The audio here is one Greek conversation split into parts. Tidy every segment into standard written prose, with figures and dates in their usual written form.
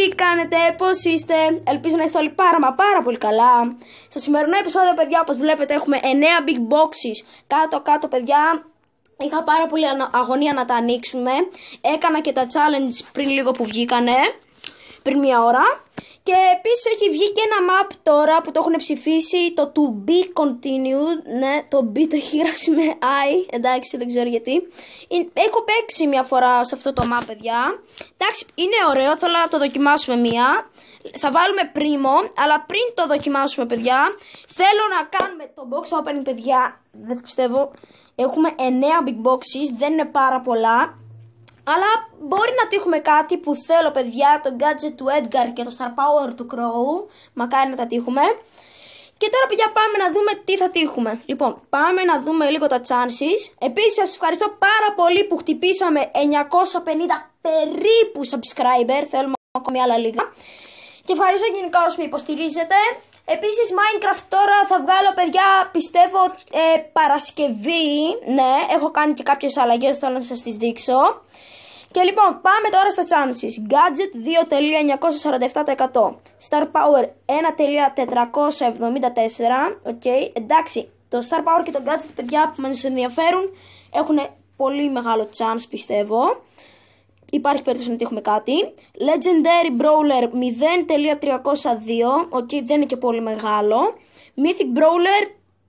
τι κάνετε, πώς είστε? Ελπίζω να είστε όλοι πάρα πολύ καλά. Στο σημερινό επεισόδιο, παιδιά, όπως βλέπετε, έχουμε 9 big boxes. Κάτω, παιδιά, είχα πάρα πολύ αγωνία να τα ανοίξουμε. Έκανα και τα challenge πριν λίγο που βγήκανε, πριν μία ώρα. Και επίσης έχει βγει και ένα map τώρα που το έχουν ψηφίσει, το to be continued. Ναι, το B το έχει γράψει με I, εντάξει, δεν ξέρω γιατί. Έχω παίξει μια φορά σε αυτό το map, παιδιά. Εντάξει, είναι ωραίο, θέλω να το δοκιμάσουμε μία. Θα βάλουμε primo, αλλά πριν το δοκιμάσουμε, παιδιά, θέλω να κάνουμε το box opening, παιδιά. Δεν το πιστεύω. Έχουμε 9 big boxes, δεν είναι πάρα πολλά. Αλλά μπορεί να τύχουμε κάτι που θέλω, παιδιά, το gadget του Edgar και το star power του Crow. Μακάρι να τα τύχουμε. Και τώρα, παιδιά, πάμε να δούμε τι θα τύχουμε. Λοιπόν, πάμε να δούμε λίγο τα chances. Επίσης, σας ευχαριστώ πάρα πολύ που χτυπήσαμε 950 περίπου subscriber. Θέλουμε ακόμη άλλα λίγα. Και ευχαριστώ γενικά όσους με υποστηρίζετε. Επίσης, Minecraft τώρα θα βγάλω, παιδιά, πιστεύω Παρασκευή. Ναι, έχω κάνει και κάποιες αλλαγές, θέλω να σας τις δείξω. Και λοιπόν, πάμε τώρα στα chances. Gadget 2.947%. Star Power 1.474. Οκ, εντάξει, το Star Power και το Gadget, παιδιά, που μας ενδιαφέρουν, έχουν πολύ μεγάλο chance, πιστεύω. Υπάρχει περίπτωση να τύχουμε κάτι. Legendary Brawler 0.302. Οκ, δεν είναι και πολύ μεγάλο. Mythic Brawler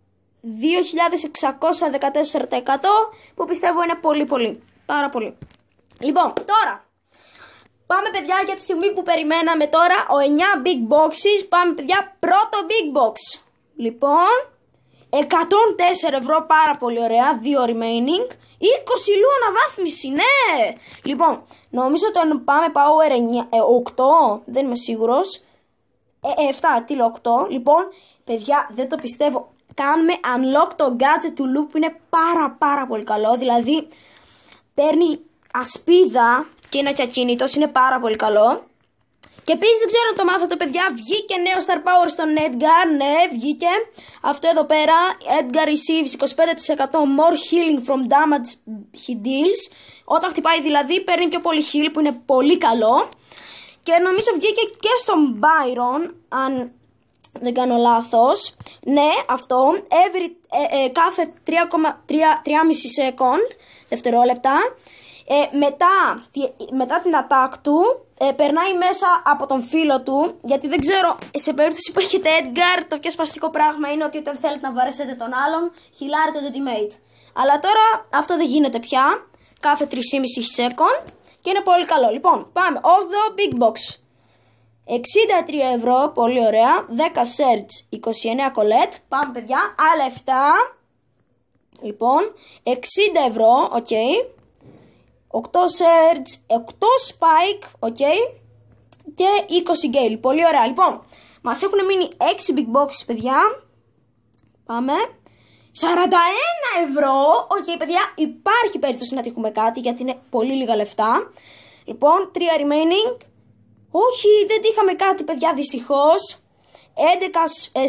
2.614%. Που πιστεύω είναι πολύ. Πάρα πολύ. Λοιπόν, τώρα πάμε, παιδιά, για τη στιγμή που περιμέναμε τώρα ο 9 big boxes. Πάμε, παιδιά, πρώτο big box. Λοιπόν, 104 ευρώ, πάρα πολύ ωραία. 2 remaining. 20 λου αναβάθμιση, ναι. Λοιπόν, νομίζω ότι πάμε power 8. Δεν είμαι σίγουρος. 7, τι λέω, 8. Λοιπόν, παιδιά, δεν το πιστεύω. Κάνουμε unlock το gadget του Loop που είναι πάρα πολύ καλό. Δηλαδή, παίρνει ασπίδα και είναι και ακίνητος, είναι πάρα πολύ καλό. Και επίσης δεν ξέρω αν το μάθατε, παιδιά, βγήκε νέο Star Power στον Edgar. Ναι, βγήκε αυτό εδώ πέρα. Edgar receives 25% more healing from damage he deals. Όταν χτυπάει, δηλαδή, παίρνει πιο πολύ heal, που είναι πολύ καλό. Και νομίζω βγήκε και στον Byron, αν δεν κάνω λάθος. Ναι, αυτό. Κάθε 3,5 second, δευτερόλεπτα. Μετά την attack του, περνάει μέσα από τον φίλο του. Γιατί δεν ξέρω, σε περίπτωση που έχετε Edgar, το πιο σπαστικό πράγμα είναι ότι όταν θέλετε να βαρέσετε τον άλλον, χιλάρετε το teammate. Αλλά τώρα αυτό δεν γίνεται πια. Κάθε 3,5 second. Και είναι πολύ καλό. Λοιπόν, πάμε. 8 big box. 63 ευρώ, πολύ ωραία. 10 search, 29 colette. Πάμε, παιδιά, άλλα 7. Λοιπόν, 60 ευρώ, οκ. 8 search, 8 spike, ok, και 20 gale. Πολύ ωραία. Λοιπόν, μας έχουν μείνει 6 big boxes, παιδιά. Πάμε. 41 ευρώ. Ok, παιδιά, υπάρχει περίπτωση να τύχουμε κάτι, γιατί είναι πολύ λίγα λεφτά. Λοιπόν, 3 remaining. Όχι, δεν τύχαμε κάτι, παιδιά, δυστυχώς. 11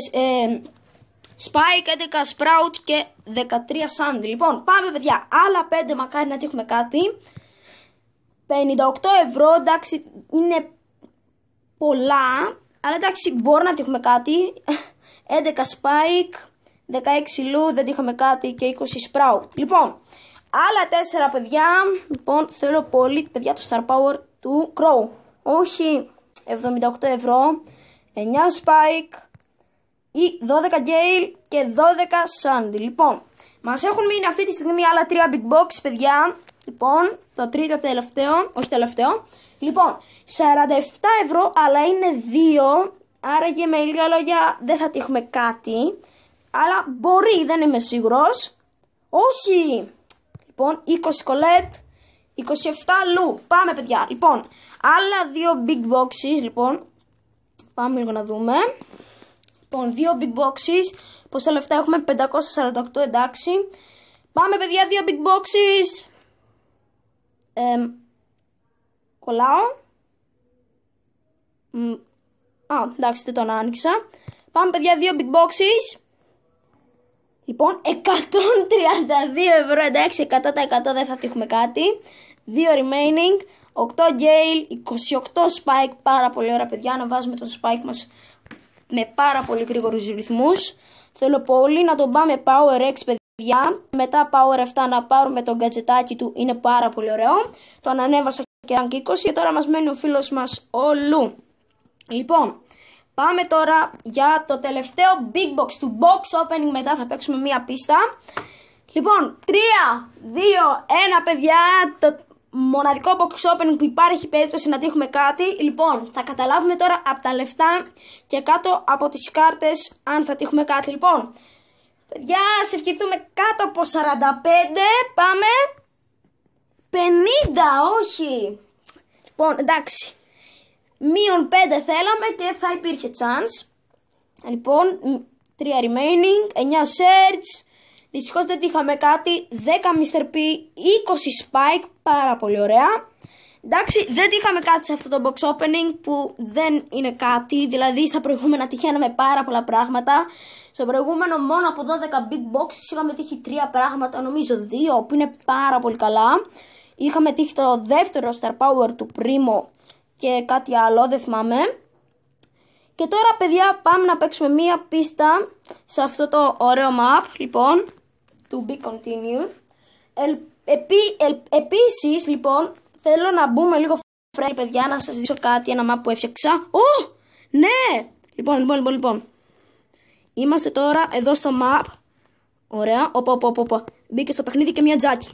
spike, 11 sprout και 13 sandy. Λοιπόν, πάμε, παιδιά, άλλα 5, μακάρι να τύχουμε κάτι. 58 ευρώ, εντάξει, είναι πολλά, αλλά εντάξει, μπορεί να τύχουμε κάτι. 11 spike, 16 λου, δεν τύχαμε κάτι, και 20 sprout. Λοιπόν, άλλα 4, παιδιά. Λοιπόν, θέλω πολύ, παιδιά, το star power του Crow. Όχι, 78 ευρώ, 9 spike ή 12 gale και 12 sandy. Λοιπόν, μας έχουν μείνει αυτή τη στιγμή άλλα 3 big box, παιδιά. Λοιπόν, το τρίτο τελευταίο, όχι τελευταίο. Λοιπόν, 47 ευρώ, αλλά είναι 2. Άρα και με λίγα λόγια δεν θα τύχουμε κάτι. Αλλά μπορεί, δεν είμαι σίγουρος. Όχι. Λοιπόν, 20 colette, 27 λου. Πάμε, παιδιά. Λοιπόν, άλλα 2 big boxes. Λοιπόν, πάμε λίγο να δούμε. Λοιπόν, 2 big boxes. Πόσα λεφτά έχουμε? 548, εντάξει. Πάμε, παιδιά, 2 big boxes. Κολλάω. Εντάξει, δεν τον άνοιξα. Πάμε, παιδιά, 2 big boxes. Λοιπόν, 132 ευρώ, εντάξει, 100% δεν θα τύχουμε κάτι. 2 remaining. 8 Gale, 28 Spike, πάρα πολύ ωραία παιδιά, να βάζουμε το Spike μας με πάρα πολύ γρήγορους ρυθμούς. Θέλω πολύ να τον πάμε Power X παιδιά, μετά Power 7 να πάρουμε το γκατζετάκι του, είναι πάρα πολύ ωραίο. Το ανανέβασα και rank 20 και τώρα μας μένει ο φίλος μας ο Λου. Λοιπόν, πάμε τώρα για το τελευταίο big box του box opening, μετά θα παίξουμε μία πίστα. Λοιπόν, 3, 2, 1 παιδιά, το μοναδικό box opening που υπάρχει περίπτωση να τύχουμε κάτι. Λοιπόν, θα καταλάβουμε τώρα από τα λεφτά και κάτω από τις κάρτες αν θα τύχουμε κάτι. Λοιπόν, παιδιά, σε ευχηθούμε κάτω από 45, πάμε 50, όχι. Λοιπόν, εντάξει, μείον 5 θέλαμε και θα υπήρχε chance. Λοιπόν, 3 remaining, 9 search. Δυστυχώς δεν είχαμε κάτι, 10 Mr. P, 20 Spike, πάρα πολύ ωραία. Εντάξει, δεν είχαμε κάτι σε αυτό το box opening που δεν είναι κάτι, δηλαδή στα προηγούμενα τυχαίναμε πάρα πολλά πράγματα. Στο προηγούμενο μόνο από 12 big boxes είχαμε τύχει 3 πράγματα, νομίζω 2 που είναι πάρα πολύ καλά. Είχαμε τύχει το δεύτερο Star Power του Primo και κάτι άλλο, δεν θυμάμαι. Και τώρα παιδιά πάμε να παίξουμε μία πίστα σε αυτό το ωραίο map, λοιπόν, to be continued. Επίσης, λοιπόν, θέλω να μπούμε λίγο friendly παιδιά, να σας δείξω κάτι, ένα map που έφτιαξα. Ναι! Λοιπόν. Είμαστε τώρα εδώ στο map. Ωραία, οπα. Μπήκε στο παιχνίδι και μία Τζάκι.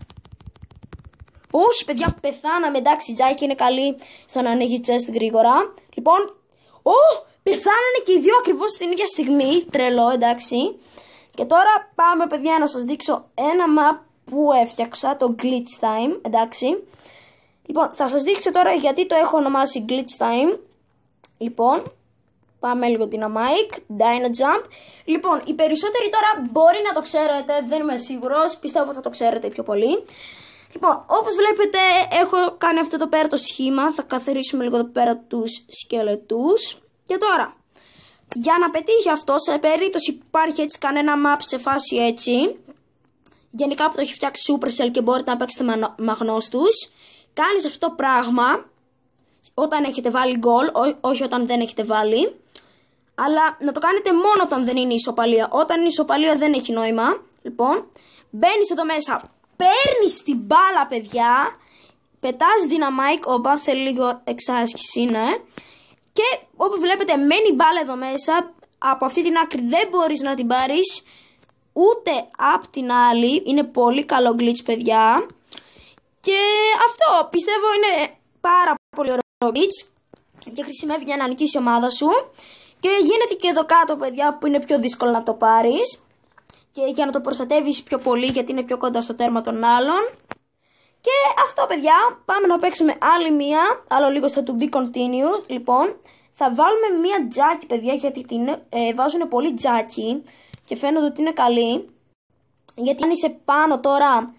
Όχι παιδιά, πεθάναμε, εντάξει, η Τζάκι είναι καλή στο να ανοίγει chest γρήγορα. Λοιπόν, πεθάνανε και οι δύο ακριβώς την ίδια στιγμή. Τρελό, εντάξει. Και τώρα πάμε παιδιά να σας δείξω ένα map που έφτιαξα, το Glitch Time, εντάξει. Λοιπόν, θα σας δείξω τώρα γιατί το έχω ονομάσει Glitch Time. Λοιπόν, πάμε λίγο Dynamite, Dyna Jump. Λοιπόν, οι περισσότεροι τώρα μπορεί να το ξέρετε, δεν είμαι σίγουρος, πιστεύω θα το ξέρετε πιο πολύ. Λοιπόν, όπως βλέπετε έχω κάνει αυτό εδώ πέρα το σχήμα, θα καθαρίσουμε λίγο εδώ πέρα τους σκελετούς. Και τώρα, για να πετύχει αυτό, σε περίπτωση που υπάρχει έτσι κανένα map σε φάση έτσι, γενικά που το έχει φτιάξει Supercell και μπορείτε να παίξετε με αγνώστους, κάνεις αυτό το πράγμα όταν έχετε βάλει goal, όχι όταν δεν έχετε βάλει, αλλά να το κάνετε μόνο όταν δεν είναι ισοπαλία. Όταν είναι ισοπαλία δεν έχει νόημα. Λοιπόν, μπαίνεις εδώ μέσα, παίρνεις την μπάλα παιδιά, πετάς Dynamite, όπα θέλει λίγο εξάσκηση, ναι. Και όπως βλέπετε μένει μπάλα εδώ μέσα, από αυτή την άκρη δεν μπορείς να την πάρεις, ούτε από την άλλη, είναι πολύ καλό glitch παιδιά. Και αυτό πιστεύω είναι πάρα πολύ ωραίο glitch και χρησιμεύει για να νικήσει η ομάδα σου. Και γίνεται και εδώ κάτω παιδιά που είναι πιο δύσκολο να το πάρεις και για να το προστατεύεις πιο πολύ γιατί είναι πιο κοντά στο τέρμα των άλλων. Και αυτό παιδιά, πάμε να παίξουμε άλλη μία, άλλο λίγο στο to be continued. Λοιπόν, θα βάλουμε μία Τζάκι παιδιά γιατί την βάζουν πολύ Τζάκι και φαίνεται ότι είναι καλή. Γιατί αν είσαι πάνω τώρα.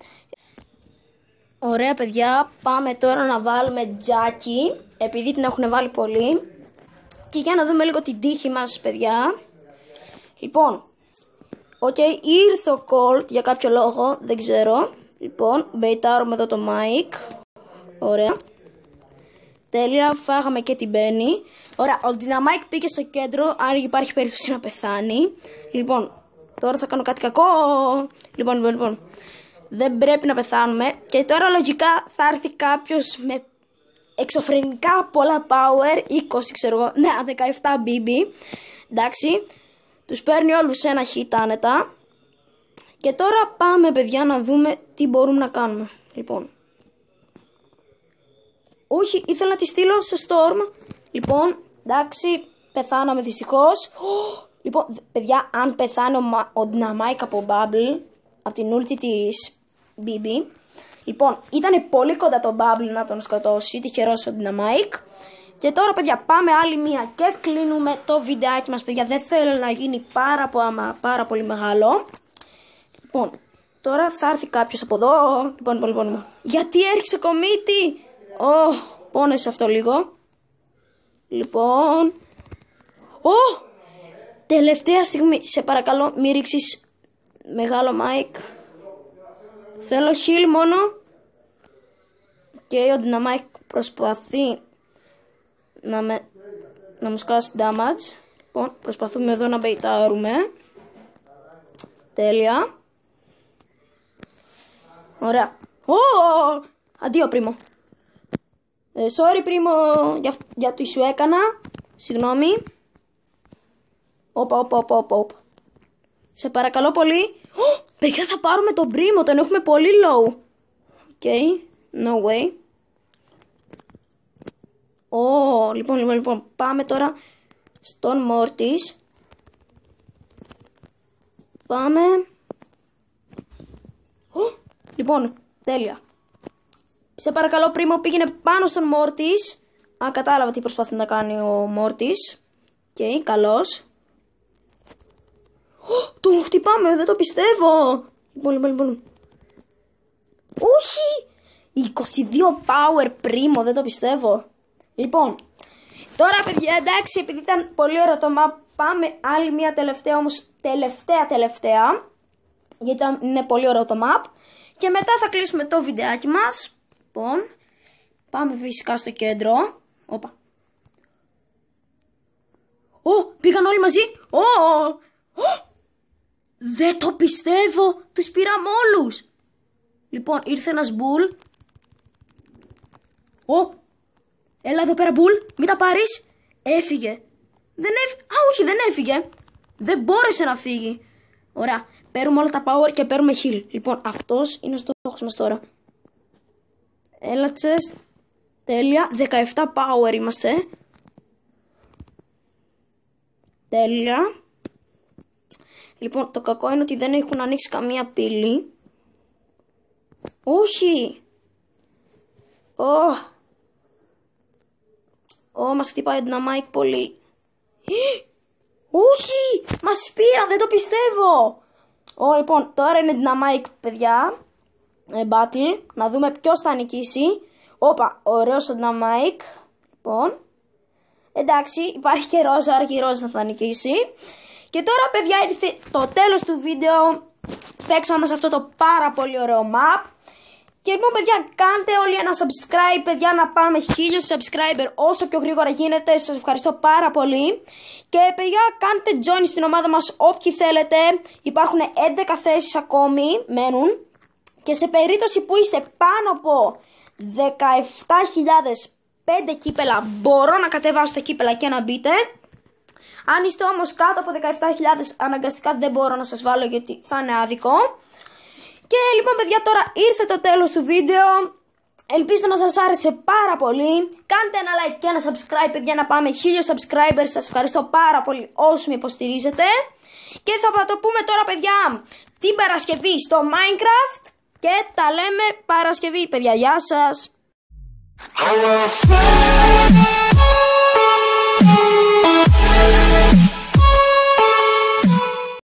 Ωραία παιδιά, πάμε τώρα να βάλουμε Τζάκι επειδή την έχουν βάλει πολύ. Και για να δούμε λίγο την τύχη μας παιδιά. Λοιπόν, ήρθε ο Colt για κάποιο λόγο, δεν ξέρω. Λοιπόν, μπεϊτάρουμε εδώ το mic. Ωραία. Τέλεια, φάγαμε και την Benny. Ωραία, ο Dynamite πήγε στο κέντρο, άρα υπάρχει περίπτωση να πεθάνει. Λοιπόν, τώρα θα κάνω κάτι κακό. Λοιπόν. Δεν πρέπει να πεθάνουμε. Και τώρα λογικά θα έρθει κάποιος με εξωφρενικά πολλά power. 20 ξέρω εγώ, ναι, 17 BB. Εντάξει, τους παίρνει όλους σε ένα hit άνετα. Και τώρα πάμε παιδιά να δούμε τι μπορούμε να κάνουμε. Λοιπόν, όχι, ήθελα να τη στείλω στο Storm. Λοιπόν, εντάξει, πεθάναμε δυστυχώς. Λοιπόν, παιδιά, αν πεθάνει ο Dynamite από Bubble, από την ulti της BB. Λοιπόν, ήταν πολύ κοντά το Bubble να τον σκοτώσει, τυχερός ο Dynamite. Και τώρα παιδιά πάμε άλλη μία και κλείνουμε το βιντεάκι μας παιδιά. Δεν θέλω να γίνει πάρα πολύ μεγάλο. Λοιπόν, τώρα θα έρθει κάποιος από εδώ. Λοιπόν. Γιατί έριξε κομίτι. Πόνεσε αυτό λίγο. Λοιπόν. Τελευταία στιγμή. Σε παρακαλώ μη ρίξεις μεγάλο mic. Θέλω heal μόνο. Και ο Dynamite προσπαθεί να μου σκάσει damage. Λοιπόν, προσπαθούμε εδώ να μπεϊτάρουμε. Τέλεια. Ωραία. Αντίο πρίμο. Sorry πρίμο για τι σου έκανα. Συγγνώμη. Όπα. Σε παρακαλώ πολύ. Παιδιά, θα πάρουμε τον πρίμο. Τον έχουμε πολύ low. Okay. No way. Λοιπόν. Πάμε τώρα στον Mortis. Πάμε. Λοιπόν, τέλεια. Σε παρακαλώ πρίμο, πήγαινε πάνω στον Mortis. Κατάλαβα τι προσπαθεί να κάνει ο Mortis. Okay, καλώς. Τον χτυπάμε, δεν το πιστεύω. Λοιπόν. Όχι! 22 power πρίμο, δεν το πιστεύω. Λοιπόν, τώρα παιδιά, εντάξει, επειδή ήταν πολύ ωραίο το map, πάμε άλλη μια τελευταία, όμως τελευταία, γιατί είναι πολύ ωραίο το map. Και μετά θα κλείσουμε το βιντεάκι μας. Λοιπόν, πάμε φυσικά στο κέντρο. Όπα. Πήγαν όλοι μαζί. Δεν το πιστεύω. Τους πήραμε όλους. Λοιπόν, ήρθε ένας μπουλ. Έλα εδώ πέρα μπουλ. Μην τα πάρεις. Έφυγε. Όχι, δεν έφυγε. Δεν μπόρεσε να φύγει. Ωραία. Παίρνουμε όλα τα power και παίρνουμε heal. Λοιπόν, αυτός είναι ο στόχος μας τώρα. Έλα chest. Τέλεια. 17 power είμαστε. Τέλεια. Λοιπόν, το κακό είναι ότι δεν έχουν ανοίξει καμία πύλη. Όχι. Μας χτυπάει ο Dynamite πολύ. Όχι. Μας πήραν, δεν το πιστεύω. Λοιπόν, τώρα είναι Dynamite, παιδιά. Battle. Να δούμε ποιος θα νικήσει. Ωραίος ο Dynamite. Λοιπόν. Εντάξει, υπάρχει και Ρόζα, άρα και η Ρόζα θα νικήσει. Και τώρα, παιδιά, ήρθε το τέλος του βίντεο. Παίξαμε σε αυτό το πάρα πολύ ωραίο map. Και λοιπόν, παιδιά, κάντε όλοι ένα subscribe, παιδιά, να πάμε 1000 subscriber όσο πιο γρήγορα γίνεται. Σας ευχαριστώ πάρα πολύ. Και παιδιά, κάντε join στην ομάδα μας όποιοι θέλετε. Υπάρχουν 11 θέσεις ακόμη, μένουν. Και σε περίπτωση που είστε πάνω από 17.005 κύπελα, μπορώ να κατεβάσω τα κύπελα και να μπείτε. Αν είστε όμως κάτω από 17.000, αναγκαστικά δεν μπορώ να σας βάλω γιατί θα είναι άδικο. Και λοιπόν, παιδιά, τώρα ήρθε το τέλος του βίντεο. Ελπίζω να σας άρεσε πάρα πολύ. Κάντε ένα like και ένα subscribe, παιδιά, να πάμε 1000 subscribers. Σας ευχαριστώ πάρα πολύ όσοι με υποστηρίζετε. Και θα το πούμε τώρα, παιδιά, την Παρασκευή στο Minecraft. Και τα λέμε Παρασκευή, παιδιά. Γεια σας.